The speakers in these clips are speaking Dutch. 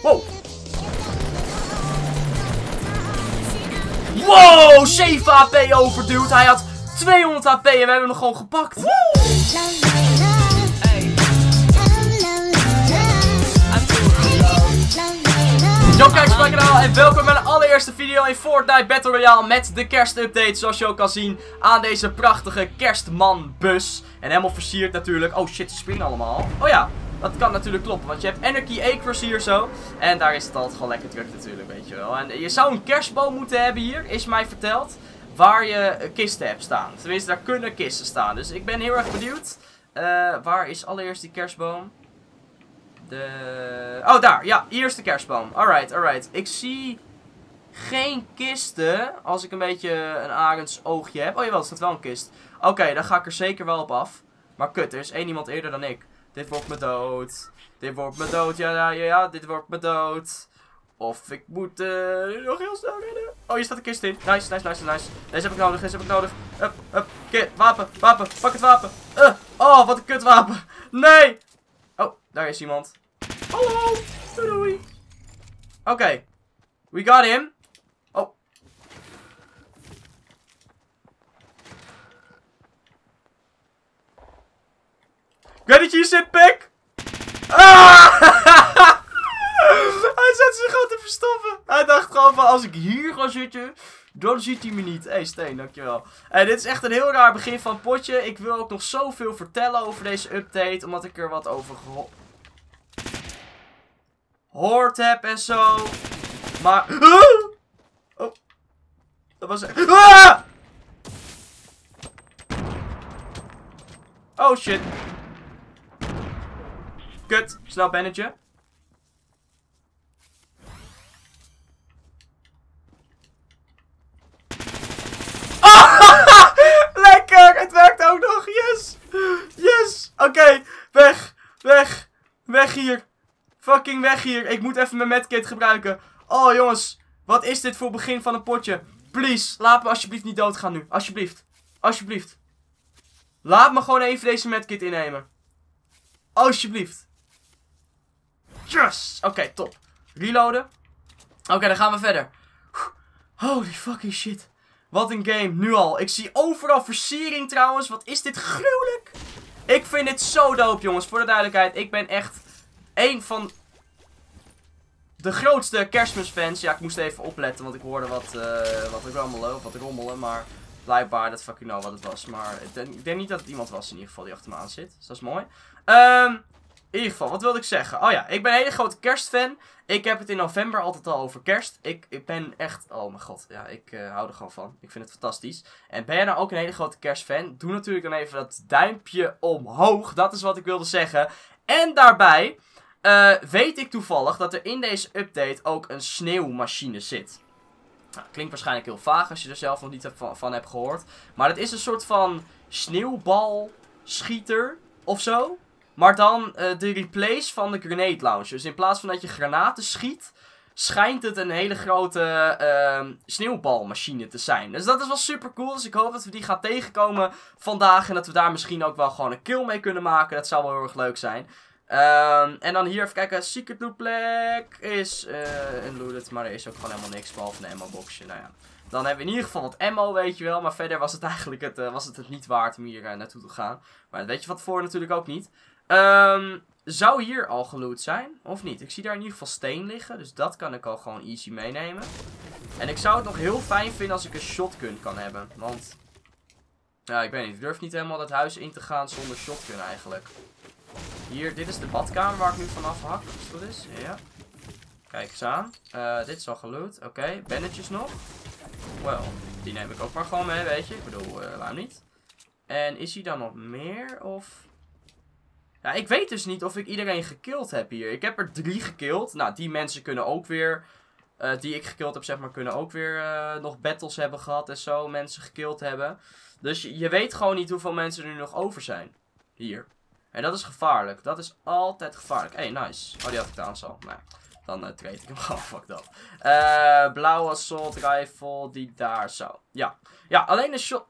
Wow. Wow, 7 HP overduwd. Hij had 200 HP en we hebben hem gewoon gepakt. Yo, kijk op mijn kanaal en welkom bij mijn allereerste video in Fortnite Battle Royale met de kerstupdate. Zoals je ook kan zien aan deze prachtige kerstmanbus. En helemaal versierd natuurlijk. Oh shit, ze springen allemaal. Oh ja, dat kan natuurlijk kloppen, want je hebt Anarchy Acres hier zo. En daar is het altijd gewoon lekker druk natuurlijk, weet je wel. En je zou een kerstboom moeten hebben hier, is mij verteld. Waar je kisten hebt staan. Tenminste, daar kunnen kisten staan. Dus ik ben heel erg benieuwd. Waar is allereerst die kerstboom? Oh, daar. Ja, hier is de kerstboom. Alright, alright. Ik zie geen kisten. Als ik een beetje een arends oogje heb. Oh jawel, er staat wel een kist. Oké, dan ga ik er zeker wel op af. Maar kut, er is één iemand eerder dan ik. Dit wordt me dood. Dit wordt me dood. Ja, dit wordt me dood. Of ik moet nog heel snel rennen. Oh, hier staat een kist in. Nice, nice, nice, nice. Deze heb ik nodig, deze heb ik nodig. Up, up. Wapen, wapen. Pak het wapen. Oh, wat een kutwapen. Nee. Oh, daar is iemand. Hallo. Doei, doei. Oké. We got him. Oh. Ik weet dat je hier zit, pik. Ah! Hij zat zich gewoon te verstoppen. Hij dacht gewoon van, als ik hier ga zitten, dan ziet hij me niet. Hé, Steen, dankjewel. En dit is echt een heel raar begin van het potje. Ik wil ook nog zoveel vertellen over deze update, omdat ik er wat over gehoord heb en zo. Maar... Oh. Dat was... Oh, shit. Kut. Snel bannetje. Lekker, het werkt ook nog. Yes. Yes. Oké, weg. Weg. Weg hier. Fucking weg hier. Ik moet even mijn medkit gebruiken. Oh jongens, wat is dit voor begin van een potje? Please, laat me alsjeblieft niet doodgaan nu. Alsjeblieft. Alsjeblieft. Laat me gewoon even deze medkit innemen. Alsjeblieft. Yes. Oké, top. Reloaden. Oké, dan gaan we verder. Holy fucking shit. Wat een game, nu al. Ik zie overal versiering trouwens. Wat is dit gruwelijk. Ik vind dit zo dope, jongens. Voor de duidelijkheid, ik ben echt een van de grootste kerstmisfans. Ja, ik moest even opletten, want ik hoorde wat rommelen. Maar blijkbaar, dat fucking know wat het was. Maar ik denk niet dat het iemand was in ieder geval die achter me aan zit. Dus dat is mooi. In ieder geval, wat wilde ik zeggen? Oh ja, ik ben een hele grote kerstfan. Ik heb het in november altijd al over kerst. Ik ben echt... Oh mijn god, ja, ik hou er gewoon van. Ik vind het fantastisch. En ben jij nou ook een hele grote kerstfan? Doe natuurlijk dan even dat duimpje omhoog. Dat is wat ik wilde zeggen. En daarbij weet ik toevallig dat er in deze update ook een sneeuwmachine zit. Nou, klinkt waarschijnlijk heel vaag als je er zelf nog niet van hebt gehoord. Maar het is een soort van sneeuwbalschieter of zo. Maar dan de replace van de grenade launcher. Dus in plaats van dat je granaten schiet, schijnt het een hele grote sneeuwbalmachine te zijn. Dus dat is wel super cool. Dus ik hoop dat we die gaan tegenkomen vandaag. En dat we daar misschien ook wel gewoon een kill mee kunnen maken. Dat zou wel heel erg leuk zijn. En dan hier even kijken. Secret loot plek is unlooted. Maar er is ook gewoon helemaal niks behalve een ammo boxje. Nou ja. Dan hebben we in ieder geval wat ammo, weet je wel. Maar verder was het eigenlijk het niet waard om hier naartoe te gaan. Maar dat weet je van tevoren natuurlijk ook niet. Zou hier al geloot zijn? Of niet? Ik zie daar in ieder geval steen liggen. Dus dat kan ik al gewoon easy meenemen. En ik zou het nog heel fijn vinden als ik een shotgun kan hebben. Want... Ja, ik weet niet. Ik durf niet helemaal dat huis in te gaan zonder shotgun eigenlijk. Hier, dit is de badkamer waar ik nu vanaf hak. Als het goed is. Ja. Kijk eens aan. Dit is al geloot. Oké, bandetjes nog. Wel, die neem ik ook maar gewoon mee, weet je. Ik bedoel, waarom niet? En is hier dan nog meer? Of... Ja, ik weet dus niet of ik iedereen gekild heb hier. Ik heb er 3 gekild. Nou, die mensen kunnen ook weer... die ik gekild heb, zeg maar, kunnen ook weer nog battles hebben gehad en zo. Mensen gekild hebben. Dus je weet gewoon niet hoeveel mensen er nu nog over zijn. Hier. En dat is gevaarlijk. Dat is altijd gevaarlijk. Hé, nice. Oh, die had ik trouwens al. Nou, dan treed ik hem gewoon. Fuck dat. Blauwe assault rifle. Die daar zo. Ja. Ja, alleen een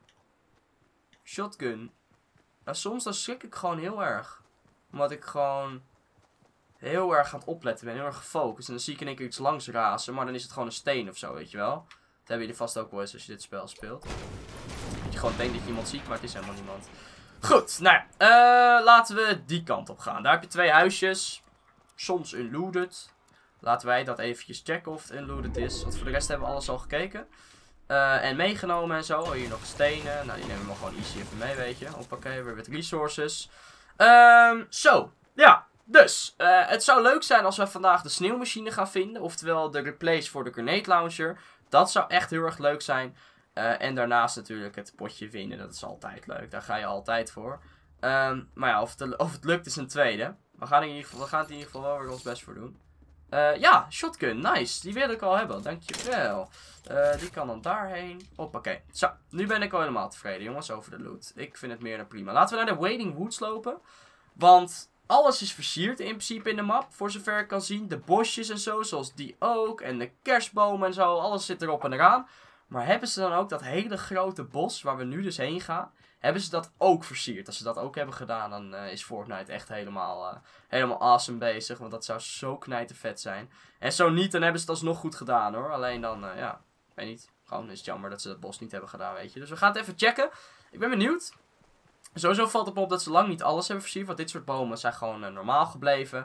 shotgun. Nou, soms dan schrik ik gewoon heel erg. Omdat ik gewoon heel erg aan het opletten ben. Heel erg gefocust. En dan zie ik in één keer iets langs razen. Maar dan is het gewoon een steen of zo, weet je wel. Dat hebben jullie vast ook wel eens als je dit spel speelt. Dat je gewoon denkt dat je iemand ziet, maar het is helemaal niemand. Goed, nou ja. Laten we die kant op gaan. Daar heb je 2 huisjes. Soms unlooted. Laten wij dat eventjes checken of het unlooted is. Want voor de rest hebben we alles al gekeken. En meegenomen en zo. Hier nog stenen. Nou, die nemen we gewoon easy even mee, weet je. Hoppakee, weer met resources. Zo, ja. Dus, het zou leuk zijn als we vandaag de sneeuwmachine gaan vinden. Oftewel de replace voor de grenade launcher. Dat zou echt heel erg leuk zijn. En daarnaast natuurlijk het potje winnen. Dat is altijd leuk. Daar ga je altijd voor. Maar ja, of het lukt is een tweede. We gaan het in ieder geval wel weer ons best voor doen. Ja, shotgun. Nice. Die wil ik al hebben. Dankjewel. Die kan dan daarheen. Hoppakee. Zo, nu ben ik al helemaal tevreden, jongens, over de loot. Ik vind het meer dan prima. Laten we naar de Wading Woods lopen. Want alles is versierd in principe in de map. Voor zover ik kan zien. De bosjes en zo, zoals die ook. En de kerstbomen en zo. Alles zit erop en eraan. Maar hebben ze dan ook dat hele grote bos, waar we nu dus heen gaan, hebben ze dat ook versierd? Als ze dat ook hebben gedaan, dan is Fortnite echt helemaal awesome bezig. Want dat zou zo knijtervet zijn. En zo niet, dan hebben ze het alsnog goed gedaan, hoor. Alleen dan, ja, weet niet. Gewoon is het jammer dat ze dat bos niet hebben gedaan, weet je. Dus we gaan het even checken. Ik ben benieuwd. Sowieso valt het me op dat ze lang niet alles hebben versierd. Want dit soort bomen zijn gewoon normaal gebleven.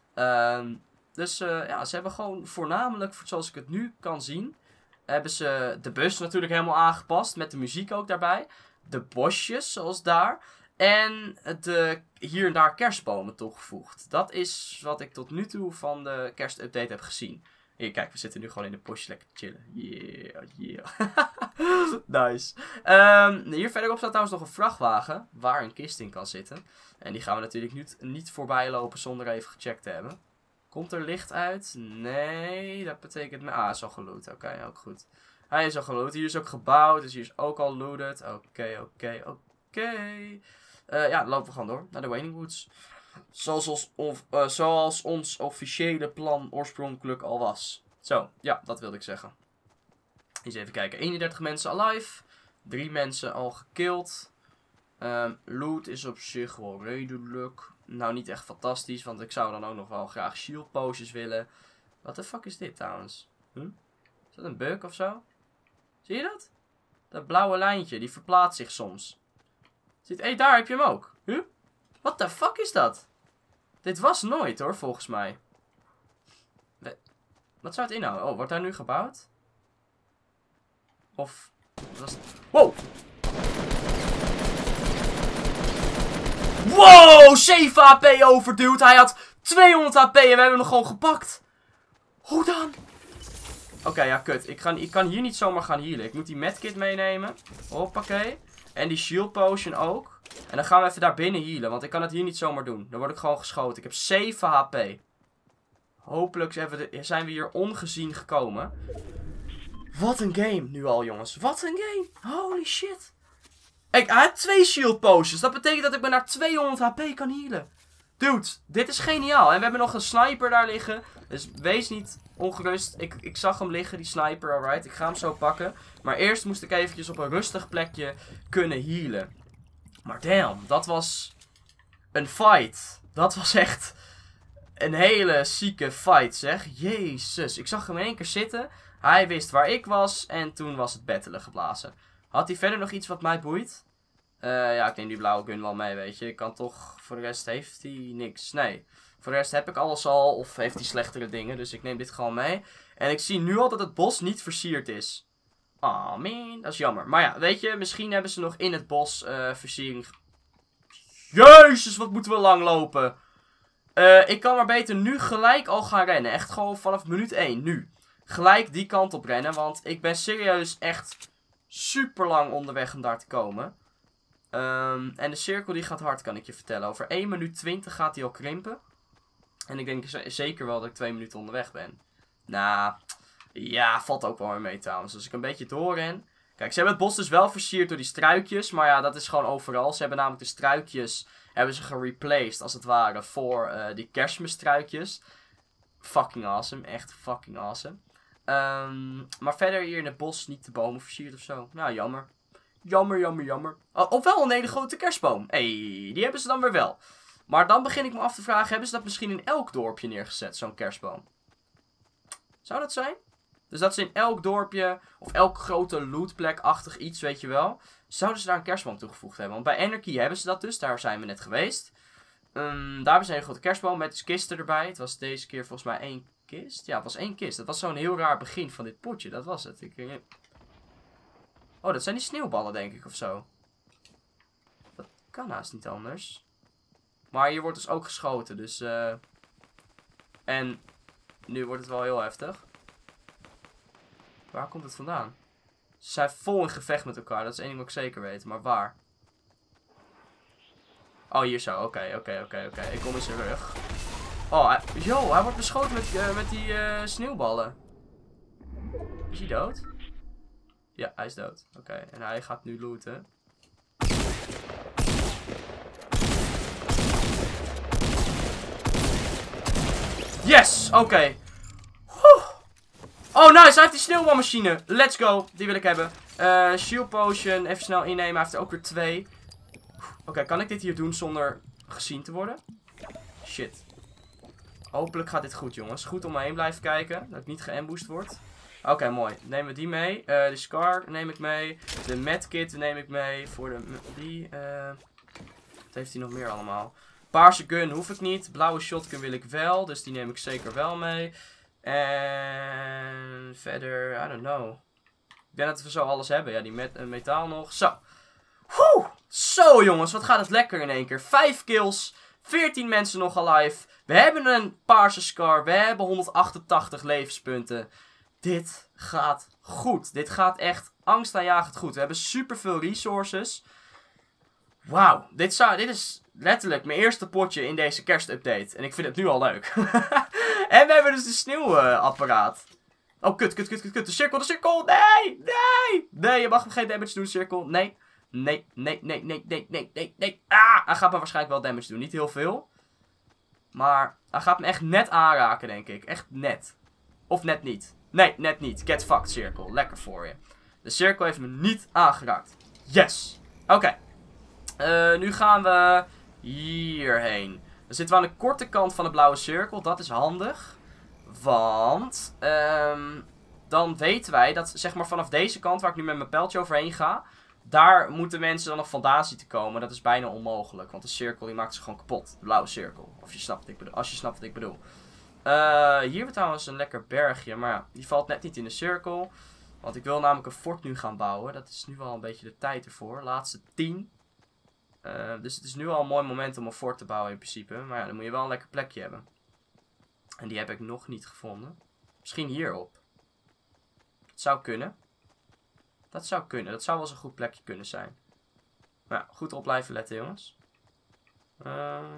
Dus ja, ze hebben gewoon voornamelijk, zoals ik het nu kan zien, hebben ze de bus natuurlijk helemaal aangepast. Met de muziek ook daarbij. De bosjes, zoals daar. En de hier en daar kerstbomen toegevoegd. Dat is wat ik tot nu toe van de kerstupdate heb gezien. Hier, kijk, we zitten nu gewoon in de bosje lekker te chillen. Yeah. Nice. Hier verderop staat trouwens nog een vrachtwagen. Waar een kist in kan zitten. En die gaan we natuurlijk niet voorbij lopen zonder even gecheckt te hebben. Komt er licht uit? Nee, dat betekent... Ah, hij is al geloot. Oké, ook goed. Hij is al geloot. Hier is ook gebouwd, dus hier is ook al looted. Oké. Ja, dan lopen we gewoon door naar de Wading Woods. Zoals ons officiële plan oorspronkelijk al was. Zo, ja, dat wilde ik zeggen. Eens even kijken. 31 mensen alive. 3 mensen al gekilld. Loot is op zich wel redelijk. Nou, niet echt fantastisch, want ik zou dan ook nog wel graag shield poses willen. Wat de fuck is dit trouwens? Is dat een bug of zo? Zie je dat? Dat blauwe lijntje, die verplaatst zich soms. Hé, daar heb je hem ook. Wat de fuck is dat? Dit was nooit, hoor, volgens mij. Wat zou het inhouden? Oh, wordt daar nu gebouwd? Of... Was het... Wow! Wow! 7 HP overduwd. Hij had 200 HP en we hebben hem gewoon gepakt. Hoe dan? Oké, ja, kut. Ik kan hier niet zomaar gaan healen. Ik moet die medkit meenemen. Hoppakee. En die shield potion ook. En dan gaan we even daar binnen healen. Want ik kan het hier niet zomaar doen. Dan word ik gewoon geschoten. Ik heb 7 HP. Hopelijk zijn we hier ongezien gekomen. Wat een game nu al, jongens. Wat een game. Holy shit. Hij heeft 2 shield potions. Dat betekent dat ik me naar 200 HP kan healen. Dude, dit is geniaal. En we hebben nog een sniper daar liggen. Dus wees niet ongerust. Ik zag hem liggen, die sniper, alright. Ik ga hem zo pakken. Maar eerst moest ik eventjes op een rustig plekje kunnen healen. Maar damn, dat was een fight. Dat was echt een hele zieke fight, zeg. Jezus, ik zag hem in één keer zitten. Hij wist waar ik was en toen was het battelen geblazen. Had hij verder nog iets wat mij boeit? Ja, ik neem die blauwe gun wel mee, weet je. Ik kan toch... Voor de rest heeft hij niks. Nee. Voor de rest heb ik alles al. Of heeft hij slechtere dingen. Dus ik neem dit gewoon mee. En ik zie nu al dat het bos niet versierd is. Oh man, dat is jammer. Maar ja, weet je. Misschien hebben ze nog in het bos versiering... Jezus, wat moeten we lang lopen. Ik kan maar beter nu gelijk al gaan rennen. Echt gewoon vanaf minuut 1. Nu. Gelijk die kant op rennen. Want ik ben serieus echt super lang onderweg om daar te komen. En de cirkel die gaat hard, kan ik je vertellen. Over 1 minuut 20 gaat hij al krimpen. En ik denk zeker wel dat ik 2 minuten onderweg ben. Nou, ja, valt ook wel weer mee trouwens. Als ik een beetje doorren. Kijk, ze hebben het bos dus wel versierd door die struikjes. Maar ja, dat is gewoon overal. Ze hebben namelijk de struikjes hebben ze gereplaced, als het ware, voor die kerstmisstruikjes. Fucking awesome. Echt fucking awesome. Maar verder hier in het bos niet de bomen versierd of zo. Nou, jammer. Jammer. Oh, of wel een hele grote kerstboom. Hey, die hebben ze dan weer wel. Maar dan begin ik me af te vragen, hebben ze dat misschien in elk dorpje neergezet, zo'n kerstboom? Zou dat zijn? Dus dat ze in elk dorpje, of elk grote lootplek-achtig iets, weet je wel, zouden ze daar een kerstboom toegevoegd hebben. Want bij Anarchy hebben ze dat dus, daar zijn we net geweest. Daar hebben ze een grote kerstboom met dus kisten erbij. Het was deze keer volgens mij 1 kist. Ja, het was 1 kist. Dat was zo'n heel raar begin van dit potje, dat was het. Oh, dat zijn die sneeuwballen denk ik, of zo. Dat kan haast niet anders. Maar hier wordt dus ook geschoten, dus... En nu wordt het wel heel heftig. Waar komt het vandaan? Ze zijn vol in gevecht met elkaar, dat is één ding wat ik zeker weet. Maar waar? Oh, hier zo. Oké. Ik kom in zijn rug. Oh, hij wordt beschoten met die sneeuwballen. Is hij dood? Ja, hij is dood. Oké, en hij gaat nu looten. Yes! Oké. Oh, nice! Hij heeft die sneeuwbalmachine. Let's go. Die wil ik hebben. Shield potion. Even snel innemen. Hij heeft er ook weer 2. Oké, kan ik dit hier doen zonder gezien te worden? Shit. Hopelijk gaat dit goed, jongens. Goed om me heen blijven kijken. Dat ik niet geambushed word. Oké, mooi. Nemen we die mee. De Scar neem ik mee. De medkit neem ik mee. Voor de... Wat heeft hij nog meer allemaal? Paarse gun hoef ik niet. Blauwe shotgun wil ik wel. Dus die neem ik zeker wel mee. En verder, I don't know. Ik denk dat we zo alles hebben. Ja, die metaal nog. Zo. Zo jongens, wat gaat het lekker in één keer. 5 kills. 14 mensen nog alive. We hebben een paarse scar. We hebben 188 levenspunten. Dit gaat goed. Dit gaat echt angstaanjagend goed. We hebben superveel resources. Wauw. Dit is letterlijk mijn eerste potje in deze kerstupdate. En ik vind het nu al leuk. En we hebben dus de sneeuwapparaat. Oh, kut. De cirkel. Nee, je mag hem geen damage doen, cirkel. Nee. Ah, hij gaat me waarschijnlijk wel damage doen. Niet heel veel. Maar hij gaat me echt net aanraken, denk ik. Echt net. Of net niet. Nee, net niet. Get fucked, cirkel. Lekker voor je. De cirkel heeft me niet aangeraakt. Yes. Oké. Nu gaan we hierheen. Dan zitten we aan de korte kant van de blauwe cirkel. Dat is handig. Want dan weten wij dat zeg maar vanaf deze kant waar ik nu met mijn pijltje overheen ga. Daar moeten mensen dan nog vandaan zien te komen. Dat is bijna onmogelijk. Want de cirkel die maakt ze gewoon kapot. De blauwe cirkel. Of je snapt wat ik bedoel. Als je snapt wat ik bedoel. Hier hebben we trouwens een lekker bergje. Maar ja, die valt net niet in de cirkel. Want ik wil namelijk een fort nu gaan bouwen. Dat is nu wel een beetje de tijd ervoor. Laatste 10. Dus het is nu al een mooi moment om een fort te bouwen in principe. Maar ja, dan moet je wel een lekker plekje hebben. En die heb ik nog niet gevonden. Misschien hierop. Dat zou kunnen. Dat zou kunnen. Dat zou wel eens een goed plekje kunnen zijn. Maar ja, goed op blijven letten, jongens. We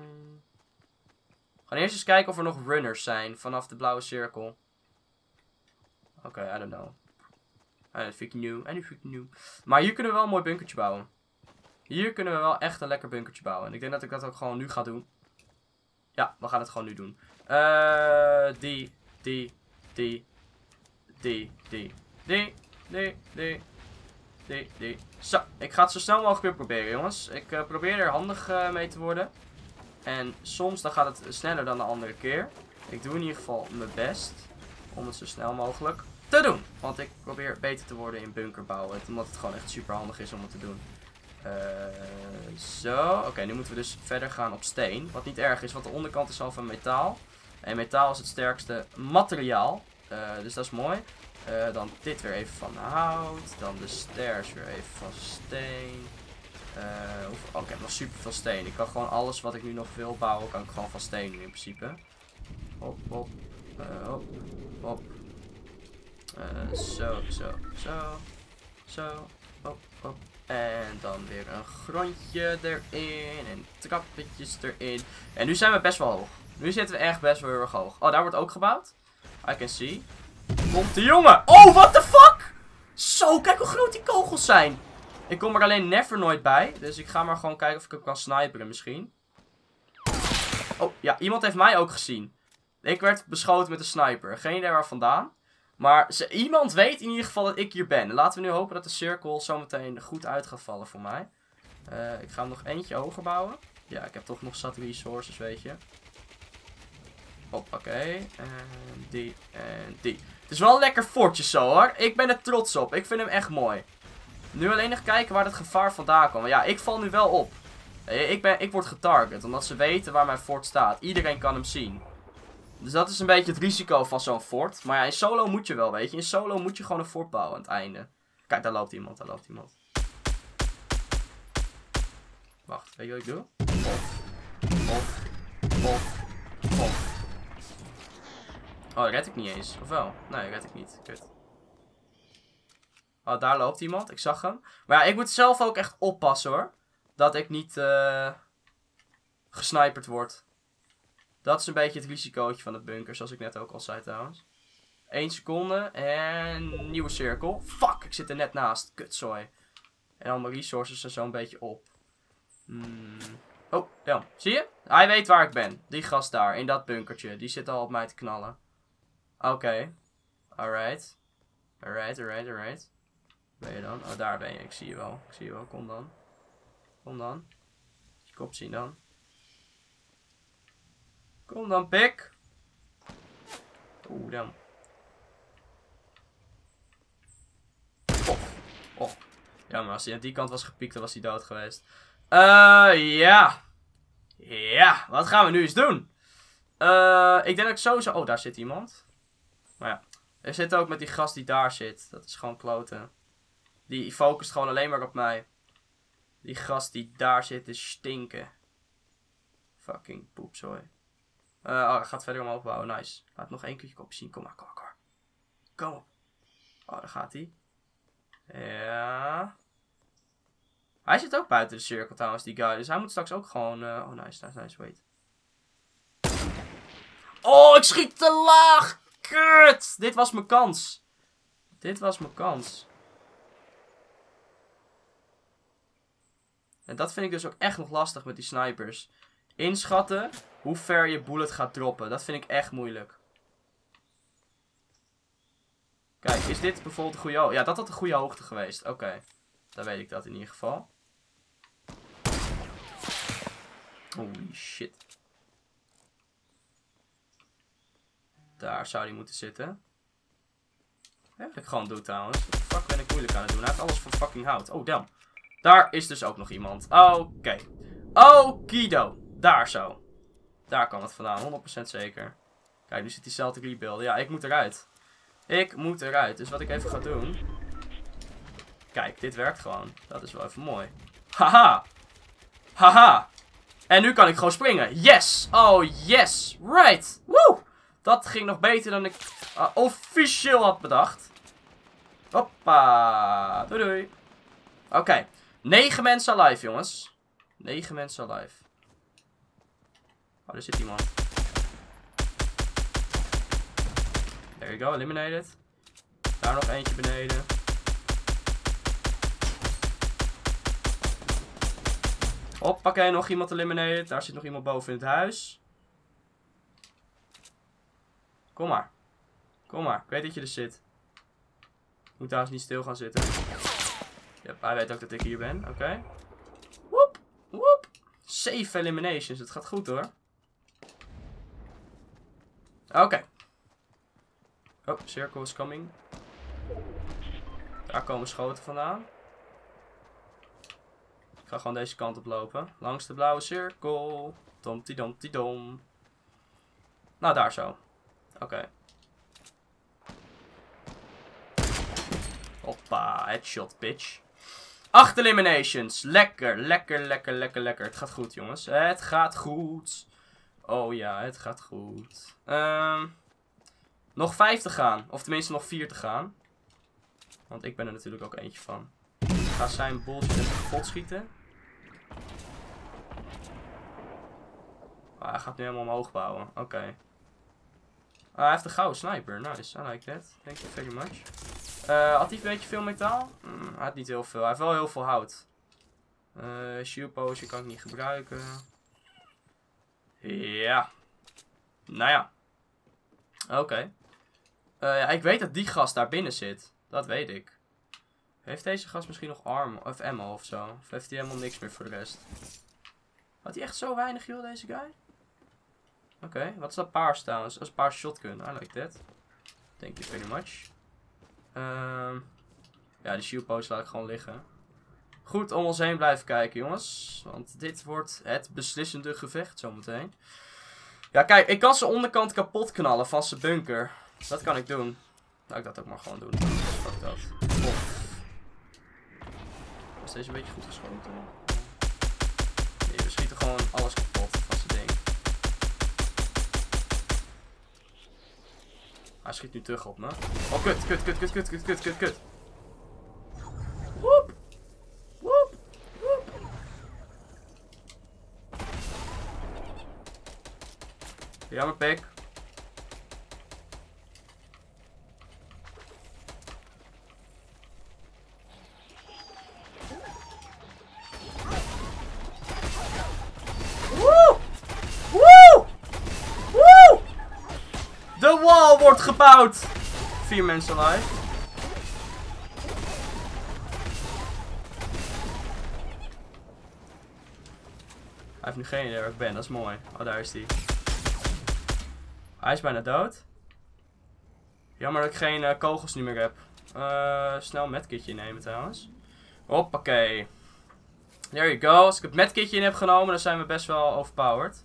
gaan eerst eens kijken of er nog runners zijn vanaf de blauwe cirkel. Oké, I don't know. Dat vind ik nieuw. Maar hier kunnen we wel een mooi bunkertje bouwen. Hier kunnen we wel echt een lekker bunkertje bouwen. En ik denk dat ik dat ook gewoon nu ga doen. Ja, we gaan het gewoon nu doen. Zo, ik ga het zo snel mogelijk weer proberen, jongens. Ik probeer er handig mee te worden. En soms dan gaat het sneller dan de andere keer. Ik doe in ieder geval mijn best om het zo snel mogelijk te doen. Want ik probeer beter te worden in bunker bouwen. Omdat het gewoon echt super handig is om het te doen. Zo, oké, nu moeten we dus verder gaan op steen. Wat niet erg is, want de onderkant is al van metaal. En metaal is het sterkste materiaal. Dus dat is mooi. Dan dit weer even van hout. Dan de stairs weer even van steen. Oh, ik heb nog super veel steen. Ik kan gewoon alles wat ik nu nog wil bouwen, kan ik gewoon van steen doen in principe. Hop. Zo. Hop. En dan weer een grondje erin. En trappetjes erin. En nu zijn we best wel hoog. Nu zitten we echt best wel heel erg hoog. Oh, daar wordt ook gebouwd. I can see. Komt de jongen. Oh, what the fuck? Zo, kijk hoe groot die kogels zijn. Ik kom er alleen never nooit bij. Dus ik ga maar gewoon kijken of ik hem kan sniperen misschien. Oh, ja, iemand heeft mij ook gezien. Ik werd beschoten met een sniper. Geen idee waar vandaan. Maar iemand weet in ieder geval dat ik hier ben. Laten we nu hopen dat de cirkel zometeen goed uit gaat vallen voor mij. Ik ga hem nog eentje hoger bouwen. Ja, ik heb toch nog zat resources, weet je. Hoppakee. En die en die. Het is wel een lekker fortje zo hoor. Ik ben er trots op. Ik vind hem echt mooi. Nu alleen nog kijken waar het gevaar vandaan komt. Ja, ik val nu wel op. Ik word getarget. Omdat ze weten waar mijn fort staat. Iedereen kan hem zien. Dus dat is een beetje het risico van zo'n fort. Maar ja, in solo moet je wel, weet je. In solo moet je gewoon een fort bouwen aan het einde. Kijk, daar loopt iemand. Daar loopt iemand. Wacht, weet je wat ik doe? Of. Oh, red ik niet eens. Of wel? Nee, red ik niet. Kut. Oh, daar loopt iemand. Ik zag hem. Maar ja, ik moet zelf ook echt oppassen hoor. Dat ik niet gesniperd word. Dat is een beetje het risicootje van de bunker. Zoals ik net ook al zei trouwens. 1 seconde. En nieuwe cirkel. Fuck, ik zit er net naast. Kutzooi. En al mijn resources er zo een beetje op. Oh, ja. Zie je? Hij weet waar ik ben. Die gast daar. In dat bunkertje. Die zit al op mij te knallen. Oké. Alright. Alright. Ben je dan? Oh, daar ben je. Ik zie je wel. Kom dan. Je kop zien dan. Kom dan, pik. Oeh, dan. Oh. Ja, maar als hij aan die kant was gepiekt, dan was hij dood geweest. Ja. Ja, wat gaan we nu eens doen? Ik denk dat ik sowieso... Oh, daar zit iemand. Maar ja. Er zit ook met die gast die daar zit. Dat is gewoon kloten. Die focust gewoon alleen maar op mij. Die gast die daar zit is stinken. Fucking poepzooi. Oh, hij gaat verder omhoog bouwen. Nice. Laat nog 1 keertje kop zien. Kom maar. Kom op. Oh, daar gaat hij. Ja. Hij zit ook buiten de cirkel trouwens, die guy. Dus hij moet straks ook gewoon... Oh, nice. Wait. Oh, ik schiet te laag. Kut. Dit was mijn kans. En dat vind ik dus ook echt nog lastig met die snipers. Inschatten hoe ver je bullet gaat droppen. Dat vind ik echt moeilijk. Kijk, is dit bijvoorbeeld een goede hoogte? Ja, dat had een goede hoogte geweest. Oké. Dan weet ik dat in ieder geval. Holy shit. Daar zou hij moeten zitten. Ja, wat ik gewoon doe trouwens. Wat de fuck ben ik moeilijk aan het doen? Hij heeft alles van fucking hout. Oh, damn. Daar is dus ook nog iemand. Oké. Okido. Daar zo. Daar kan het vandaan. 100% zeker. Kijk, nu zit die Celtic rebuild. Ja, ik moet eruit. Dus wat ik even ga doen. Kijk, dit werkt gewoon. Dat is wel even mooi. Haha. En nu kan ik gewoon springen. Yes. Oh, yes. Right. Woe. Dat ging nog beter dan ik officieel had bedacht. Hoppa. Doei. Oké. 9 mensen alive, jongens. 9 mensen alive. Oh, er zit iemand. There you go, eliminated. Daar nog eentje beneden. Hoppakee, nog iemand eliminated. Daar zit nog iemand boven in het huis. Kom maar. Ik weet dat je er zit. Ik moet trouwens niet stil gaan zitten. Yep, hij weet ook dat ik hier ben. Oké. Woep. 7 eliminations. Het gaat goed hoor. Oké. Oh, circle is coming. Daar komen schoten vandaan. Ik ga gewoon deze kant op lopen. Langs de blauwe cirkel. Dom. Nou, daar zo. Oké. Hoppa, headshot, bitch. 8 eliminations. Lekker. Het gaat goed, jongens. Het gaat goed. Oh ja, het gaat goed. Nog 5 te gaan. Of tenminste nog 4 te gaan. Want ik ben er natuurlijk ook eentje van. Ik ga zijn bullshit even kapot schieten. Hij gaat nu helemaal omhoog bouwen. Oké. Hij heeft een gouden sniper. Nice, I like that. Thank you very much. Had hij een beetje veel metaal? Hij had niet heel veel. Hij heeft wel heel veel hout. Shield potion kan ik niet gebruiken. Ja. Nou ja. Oké. Ja, ik weet dat die gast daar binnen zit. Dat weet ik. Heeft deze gast misschien nog arm of ammo of zo? Of heeft hij helemaal niks meer voor de rest? Had hij echt zo weinig, joh, deze guy? Oké, wat is dat paars trouwens? Dat is een paars shotgun. I like that. Thank you very much. Ja, die shield post laat ik gewoon liggen. Goed, om ons heen blijven kijken, jongens. Want dit wordt het beslissende gevecht zometeen. Ja, kijk, ik kan zijn onderkant kapot knallen van zijn bunker. Dat kan ik doen. Laat ik dat ook maar gewoon doen. Fuck dat. Is deze een beetje goed geschoten? Nee, we schieten gewoon alles kapot van zijn ding. Hij schiet nu terug op me. Oh, kut. Woep. Woep. Woep. Jammer, pik. De wall wordt gebouwd. 4 mensen alive. Hij heeft nu geen idee waar ik ben, dat is mooi. Oh, daar is hij. Hij is bijna dood. Jammer dat ik geen kogels niet meer heb. Snel een medkitje nemen trouwens. Hoppakee. There you go. Als ik het medkitje in heb genomen, dan zijn we best wel overpowered.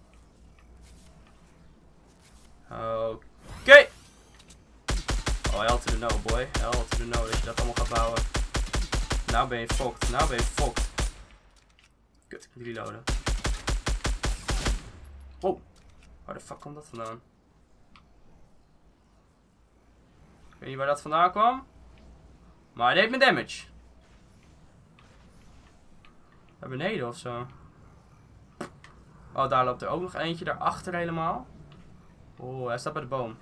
Oké. Oh, hell to the no, boy. Hell to the no dat je dat allemaal gaat bouwen. Nou ben je fucked. Nou ben je fucked. Kut, ik moet reloaden. Wow. Waar de fuck komt dat vandaan? Ik weet niet waar dat vandaan kwam. Maar hij deed me damage. Naar beneden of zo. Oh, daar loopt er ook nog eentje daarachter helemaal. Oh, hij staat bij de boom.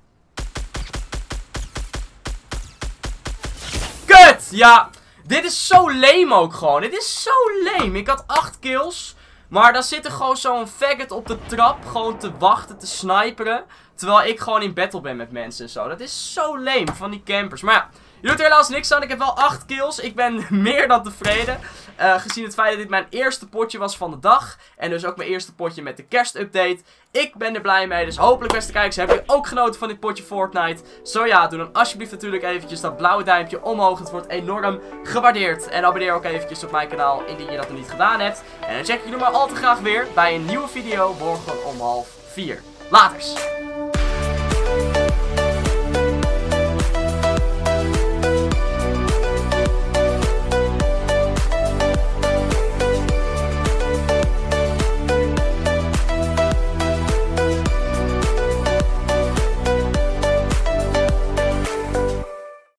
Kut! Ja, dit is zo lame ook gewoon. Dit is zo lame. Ik had 8 kills. Maar dan zit er gewoon zo'n faggot op de trap. Gewoon te wachten, te sniperen. Terwijl ik gewoon in battle ben met mensen en zo. Dat is zo lame van die campers. Maar ja, je doet er helaas niks aan. Ik heb wel 8 kills. Ik ben meer dan tevreden. Gezien het feit dat dit mijn eerste potje was van de dag. En dus ook mijn eerste potje met de kerstupdate. Ik ben er blij mee. Dus hopelijk, beste kijkers, hebben jullie ook genoten van dit potje Fortnite. Zo ja, doe dan alsjeblieft natuurlijk eventjes dat blauwe duimpje omhoog. Het wordt enorm gewaardeerd. En abonneer ook eventjes op mijn kanaal indien je dat nog niet gedaan hebt. En dan check ik jullie maar al te graag weer bij een nieuwe video morgen om 3:30. Laters!